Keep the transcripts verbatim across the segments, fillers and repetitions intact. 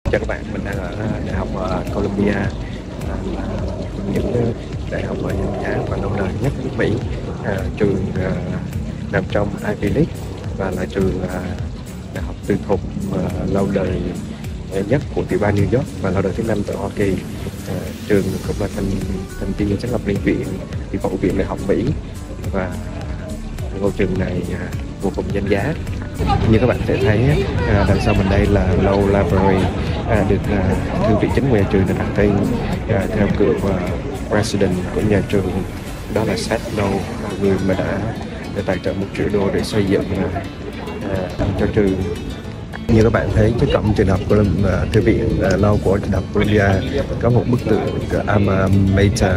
Chào các bạn, mình đang ở Đại học ở Columbia, à, là những đại học ở danh giá và lâu đời nhất nước Mỹ, à, trường à, nằm trong Ivy League và là trường à, đại học tư thục à, lâu đời nhất của tiểu bang New York và lâu đời thứ năm tại Hoa Kỳ. À, trường cũng là thành thành viên sáng lập liên viện tiểu phẫu viện đại học Mỹ và ngôi trường này à, vô cùng danh giá. Như các bạn sẽ thấy, à, đằng sau mình đây là Law Library, à, được à, thư viện chính của nhà trường được đặt tên à, theo cựu à, president của nhà trường, đó là Seth Low, người mà đã, đã tài trợ một triệu đô để xây dựng à, à, cho trường. Như các bạn thấy trước cổng trường học của uh, thư viện uh, Law của trường học Columbia có một bức tượng của Alma Mater.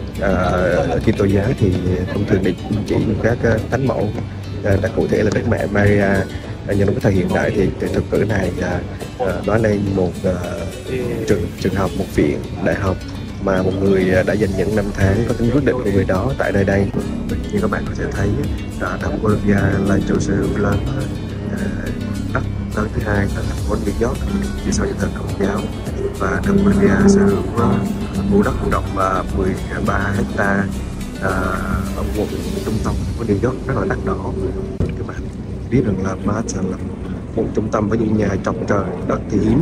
Uh, Kitô giáo thì thông thường để chỉ các uh, thánh mẫu, uh, đã cụ thể là Đức Mẹ Maria. Uh, nhưng trong cái thời hiện đại thì từ thuật ngữ này uh, uh, nói lên một uh, trường trường học, một viện đại học mà một người đã dành những năm tháng có tính quyết định của người đó tại nơi đây. Như các bạn có thể thấy, uh, Đại học Columbia là chủ sở hữu lớn uh, đất lớn thứ hai là thành phố New York, chỉ sau nhà thờ Công giáo, và Đại học Columbia sở hữu khu đất rộng uh, mười ba hecta uh, ở quận trung tâm của New York, rất là đắt đỏ. Các bạn biết rằng là Manhattan là một trung tâm với những nhà trồng trời đất thì hiếm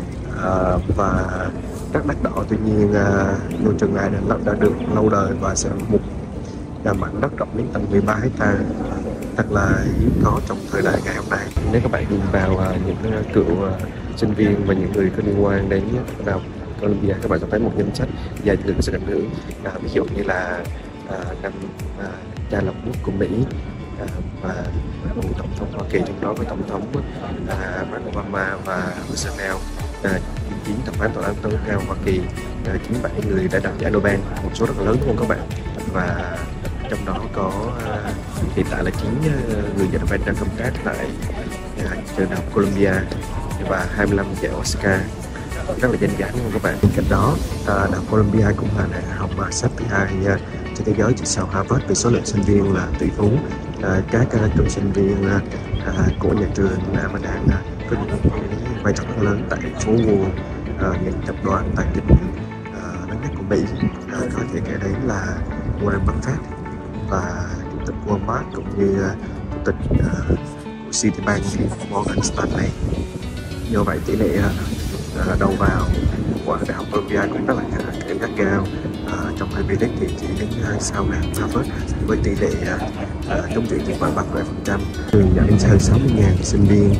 uh, và rất đắt đỏ. Tuy nhiên uh, ngôi trường này đã, đã được lâu đời và sở hữu một mảnh đất rộng đến tận mười ba hecta, thật là hiếm có trong thời đại ngày hôm nay. Nếu các bạn nhìn vào uh, những uh, cựu uh, sinh viên và những người có liên quan đến Đại học Columbia, các bạn sẽ thấy một danh sách dài lượng sự ảnh hưởng, à, ví dụ như là à, năm à, cha lập quốc của Mỹ, à, và một tổng thống Hoa Kỳ, trong đó với tổng thống à, Barack Obama và Roosevelt, à, chín thẩm phán tòa án tối cao Hoa Kỳ, à, chín bảy người đã đạt giải Nobel, một số rất là lớn luôn các bạn. Và trong đó có à, hiện tại là chín người giải Nobel đang công tác tại à, trường đại học Columbia và hai mươi lăm giải Oscar, rất là danh giá đúng không các bạn. Bên cạnh đó, Đại học Columbia cũng là đại học mà xếp thứ hai trên thế giới chỉ sau Harvard về số lượng sinh viên là tỷ phú. Các cựu sinh viên của nhà trường mà đang có những vai trò rất lớn tại phố Wall, những tập đoàn tài chính lớn nhất của Mỹ, có thể kể đến là Warren Buffett và chủ tịch Walmart, cũng như chủ tịch của Citibank, Morgan Stanley. Do vậy tỷ lệ đầu vào của Đại học Columbia cũng rất là gắt gao. À, trong Ivy League thì chỉ đến sau đại học Harvard với tỷ lệ uh, trúng tuyển khoảng ba mươi bảy phần trăm. Trường nhận hơn sáu mươi nghìn sinh viên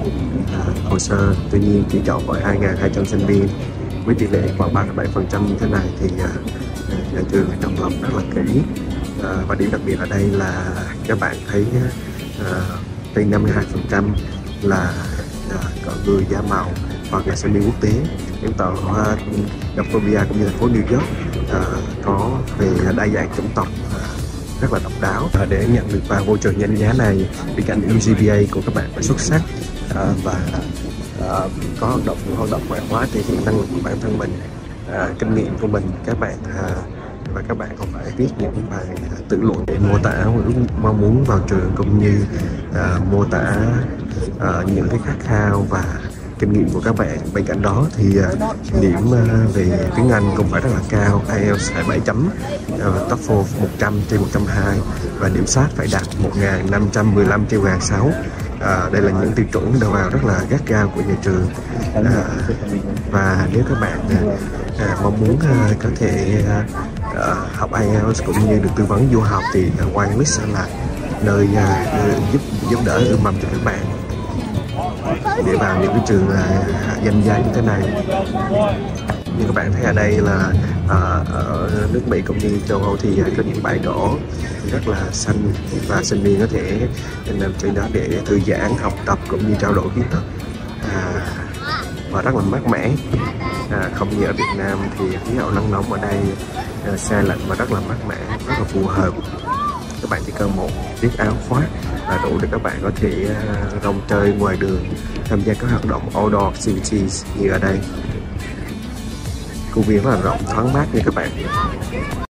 uh, hồ sơ, tuy nhiên chỉ chọn khoảng hai nghìn hai trăm sinh viên với tỷ lệ khoảng ba mươi bảy phần trăm như thế này thì uh, nhà trường chọn lọc rất là kỹ. Uh, và điểm đặc biệt ở đây là các bạn thấy uh, trên năm mươi hai phần trăm là uh, người da màu hoặc là sinh viên quốc tế. Những tàu Đại học Columbia cũng như thành phố New York uh, có về đa dạng chủng tộc uh, rất là độc đáo. Uh, để nhận được vào môi trường danh giá này, bên cạnh những G P A của các bạn phải xuất sắc uh, và uh, có hoạt động hoạt động ngoại khóa, thể hiện năng lực của bản thân mình, uh, kinh nghiệm của mình, các bạn uh, và các bạn còn phải viết những bài uh, tự luận để mô tả mong muốn vào trường, cũng như uh, mô tả uh, những cái khát khao và kinh nghiệm của các bạn. Bên cạnh đó thì uh, điểm uh, về tiếng Anh cũng phải rất là cao, ai eo phải bảy chấm, uh, TOEFL một trăm trên một trăm hai và điểm sát phải đạt một nghìn năm trăm mười lăm trên một nghìn sáu trăm. Uh, đây là những tiêu chuẩn đầu vào rất là gắt gao của nhà trường. Uh, và nếu các bạn uh, uh, mong muốn uh, có thể uh, uh, học ai eo cũng như được tư vấn du học thì uh, White English là nơi uh, giúp giúp đỡ ươm mầm cho các bạn để vào những cái trường uh, danh giá như thế này. Như các bạn thấy ở đây là uh, ở nước Mỹ cũng như châu Âu thì có những bãi cỏ rất là xanh và sinh viên có thể nằm trên đó để thư giãn, học tập cũng như trao đổi kiến thức, uh, và rất là mát mẻ. À, không như ở Việt Nam thì khí hậu nắng nóng, ở đây uh, se lạnh và rất là mát mẻ, rất là phù hợp. Các bạn chỉ cần một chiếc áo khoác là đủ để các bạn có thể uh, rong chơi ngoài đường, tham gia các hoạt động outdoor activities như ở đây. Công viên rất là rộng, thoáng mát như các bạn.